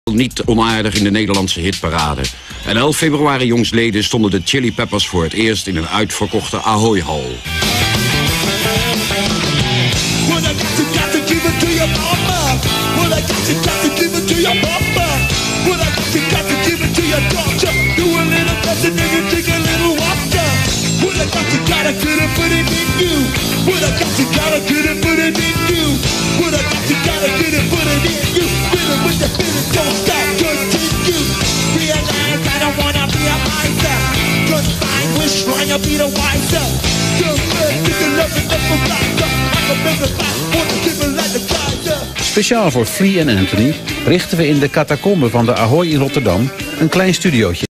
Niet onaardig in de Nederlandse hitparade. En 11 februari jongsleden stonden de Chili Peppers voor het eerst in een uitverkochte Ahoy-hal. Speciaal voor Flea en Anthony richten we in de catacomben van de Ahoy in Rotterdam een klein studiootje.